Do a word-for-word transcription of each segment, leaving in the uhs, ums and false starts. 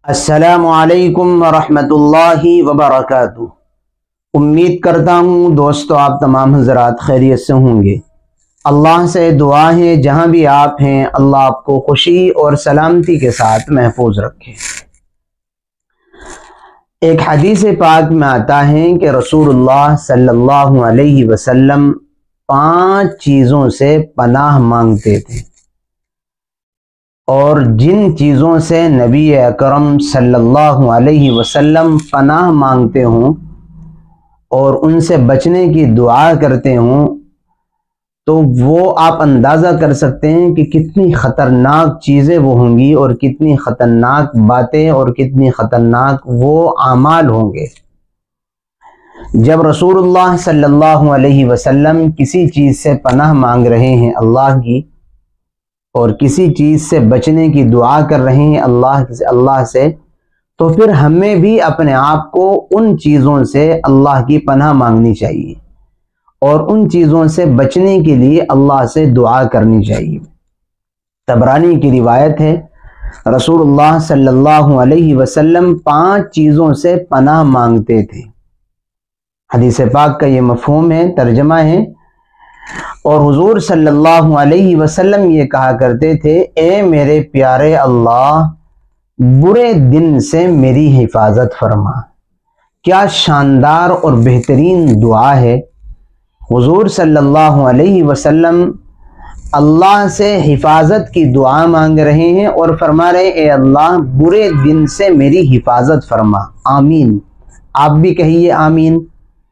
السلام علیکم ورحمۃ اللہ وبرکاتہ۔ امید کرتا ہوں دوستو آپ تمام حضرات خیریت سے ہوں گے۔ اللہ سے دعا ہے جہاں بھی آپ ہیں اللہ آپ کو خوشی اور سلامتی کے ساتھ محفوظ رکھے۔ ایک حدیث پاک میں آتا ہے کہ رسول اللہ صلی اللہ علیہ وسلم پانچ چیزوں سے پناہ مانگتے تھے، اور جن چیزوں سے نبی اکرم صلی اللہ علیہ وسلم پناہ مانگتے ہوں اور ان سے بچنے کی دعا کرتے ہوں تو وہ آپ اندازہ کر سکتے ہیں کہ کتنی خطرناک چیزیں وہ ہوں گی، اور کتنی خطرناک باتیں اور کتنی خطرناک وہ اعمال ہوں گے۔ جب رسول اللہ صلی اللہ علیہ وسلم کسی چیز سے پناہ مانگ رہے ہیں اللہ کی، اور کسی چیز سے بچنے کی دعا کر رہے ہیں اللہ سے اللہ سے تو پھر ہمیں بھی اپنے آپ کو ان چیزوں سے اللہ کی پناہ مانگنی چاہیے، اور ان چیزوں سے بچنے کے لیے اللہ سے دعا کرنی چاہیے۔ طبرانی کی روایت ہے رسول اللہ صلی اللہ علیہ وسلم پانچ چیزوں سے پناہ مانگتے تھے۔ حدیث پاک کا یہ مفہوم ہے، ترجمہ ہے، اور حضور صلی اللہ علیہ وسلم یہ کہا کرتے تھے، اے میرے پیارے اللہ، برے دن سے میری حفاظت فرما۔ کیا شاندار اور بہترین دعا ہے۔ حضور صلی اللہ علیہ وسلم اللہ سے حفاظت کی دعا مانگ رہے ہیں اور فرما رہے اے اللہ برے دن سے میری حفاظت فرما۔ آمین۔ آپ بھی کہیے آمین۔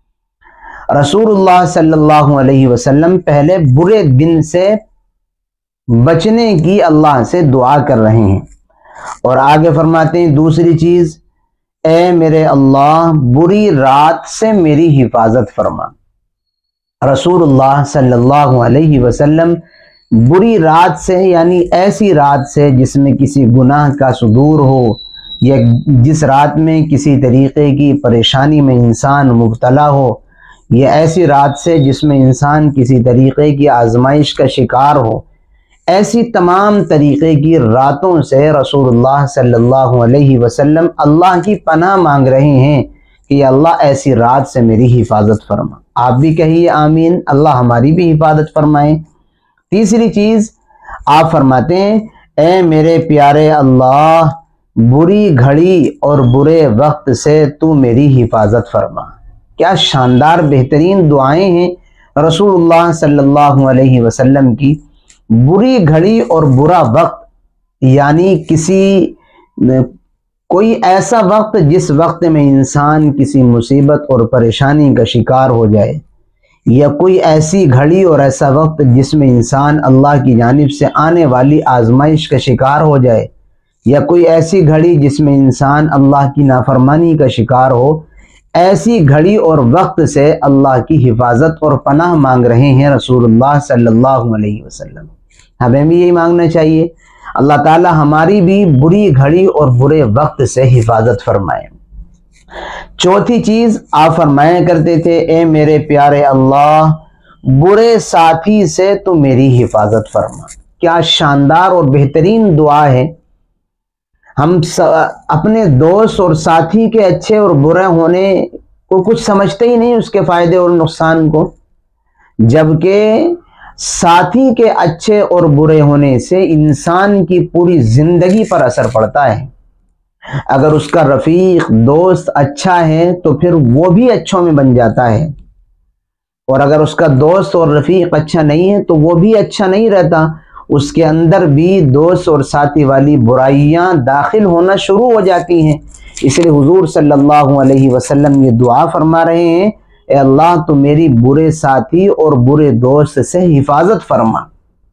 رسول اللہ صلی اللہ علیہ وسلم پہلے برے دن سے بچنے کی اللہ سے دعا کر رہے ہیں، اور آگے فرماتے ہیں دوسری چیز، اے میرے اللہ بری رات سے میری حفاظت فرما۔ رسول اللہ صلی اللہ علیہ وسلم بری رات سے یعنی ایسی رات سے جس میں کسی گناہ کا صدور ہو، یا جس رات میں کسی طریقے کی پریشانی میں انسان مبتلا ہو، یہ ایسی رات سے جس میں انسان کسی طریقے کی آزمائش کا شکار ہو، ایسی تمام طریقے کی راتوں سے رسول اللہ صلی اللہ علیہ وسلم اللہ کی پناہ مانگ رہے ہیں کہ یا اللہ ایسی رات سے میری حفاظت فرما۔ آپ بھی کہیے آمین، اللہ ہماری بھی حفاظت فرمائیں۔ تیسری چیز آپ فرماتے ہیں، اے میرے پیارے اللہ بری گھڑی اور برے وقت سے تو میری حفاظت فرما۔ کیا شاندار بہترین دعائیں ہیں رسول اللہ صلی اللہ علیہ وسلم کی۔ بری گھڑی اور برا وقت یعنی کسی کوئی ایسا وقت جس وقت میں انسان کسی مصیبت اور پریشانی کا شکار ہو جائے، یا کوئی ایسی گھڑی اور ایسا وقت جس میں انسان اللہ کی جانب سے آنے والی آزمائش کا شکار ہو جائے، یا کوئی ایسی گھڑی جس میں انسان اللہ کی نافرمانی کا شکار ہو، ایسی گھڑی اور وقت سے اللہ کی حفاظت اور پناہ مانگ رہے ہیں رسول اللہ صلی اللہ علیہ وسلم۔ ہمیں بھی یہی مانگنا چاہیے، اللہ تعالی ہماری بھی بری گھڑی اور برے وقت سے حفاظت فرمائے۔ چوتھی چیز آپ فرمایا کرتے تھے، اے میرے پیارے اللہ برے ساتھی سے تو میری حفاظت فرما۔ کیا شاندار اور بہترین دعا ہے۔ ہم اپنے دوست اور ساتھی کے اچھے اور برے ہونے کو کچھ سمجھتے ہی نہیں، اس کے فائدے اور نقصان کو، جبکہ ساتھی کے اچھے اور برے ہونے سے انسان کی پوری زندگی پر اثر پڑتا ہے۔ اگر اس کا رفیق دوست اچھا ہے تو پھر وہ بھی اچھوں میں بن جاتا ہے، اور اگر اس کا دوست اور رفیق اچھا نہیں ہے تو وہ بھی اچھا نہیں رہتا، اس کے اندر بھی دوست اور ساتھی والی برائیاں داخل ہونا شروع ہو جاتی ہیں۔ اس لیے حضور صلی اللہ علیہ وسلم یہ دعا فرما رہے ہیں، اے اللہ تو میری برے ساتھی اور برے دوست سے حفاظت فرما۔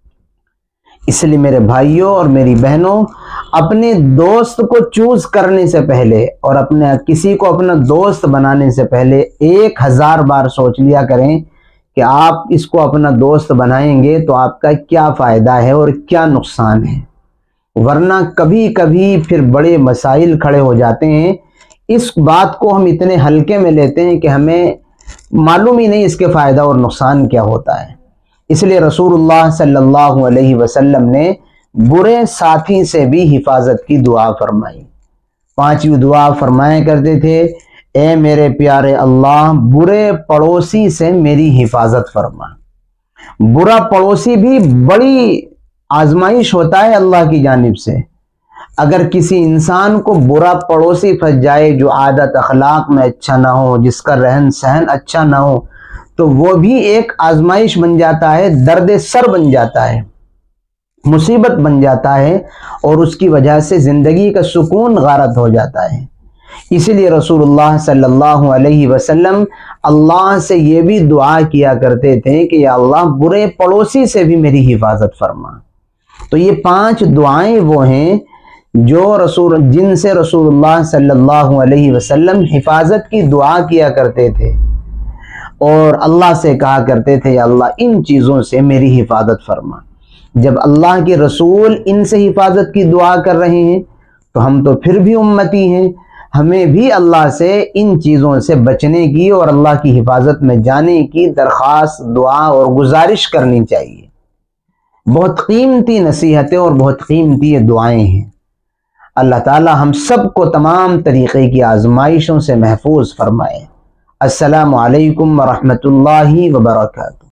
اس لیے میرے بھائیوں اور میری بہنوں، اپنے دوست کو چوز کرنے سے پہلے اور اپنے کسی کو اپنا دوست بنانے سے پہلے ایک ہزار بار سوچ لیا کریں کہ آپ اس کو اپنا دوست بنائیں گے تو آپ کا کیا فائدہ ہے اور کیا نقصان ہے، ورنہ کبھی کبھی پھر بڑے مسائل کھڑے ہو جاتے ہیں۔ اس بات کو ہم اتنے ہلکے میں لیتے ہیں کہ ہمیں معلوم ہی نہیں اس کے فائدہ اور نقصان کیا ہوتا ہے۔ اس لیے رسول اللہ صلی اللہ علیہ وسلم نے برے ساتھی سے بھی حفاظت کی دعا فرمائی۔ پانچویں دعا فرمایا کرتے تھے، اے میرے پیارے اللہ برے پڑوسی سے میری حفاظت فرما۔ برا پڑوسی بھی بڑی آزمائش ہوتا ہے اللہ کی جانب سے۔ اگر کسی انسان کو برا پڑوسی پھنس جائے جو عادت اخلاق میں اچھا نہ ہو، جس کا رہن سہن اچھا نہ ہو، تو وہ بھی ایک آزمائش بن جاتا ہے، درد سر بن جاتا ہے، مصیبت بن جاتا ہے، اور اس کی وجہ سے زندگی کا سکون غارت ہو جاتا ہے۔ اسی لیے رسول اللہ صلی اللہ علیہ وسلم اللہ سے یہ بھی دعا کیا کرتے تھے کہ یا اللہ برے پڑوسی سے بھی میری حفاظت فرما۔ تو یہ پانچ دعائیں وہ ہیں جو رسول جن سے رسول اللہ صلی اللہ علیہ وسلم حفاظت کی دعا کیا کرتے تھے، اور اللہ سے کہا کرتے تھے یا اللہ ان چیزوں سے میری حفاظت فرما۔ جب اللہ کے رسول ان سے حفاظت کی دعا کر رہے ہیں تو ہم تو پھر بھی امتی ہیں، ہمیں بھی اللہ سے ان چیزوں سے بچنے کی اور اللہ کی حفاظت میں جانے کی درخواست، دعا اور گزارش کرنی چاہیے۔ بہت قیمتی نصیحتیں اور بہت قیمتی یہ دعائیں ہیں۔ اللہ تعالی ہم سب کو تمام طریقے کی آزمائشوں سے محفوظ فرمائے۔ السلام علیکم ورحمۃ اللہ وبرکاتہ۔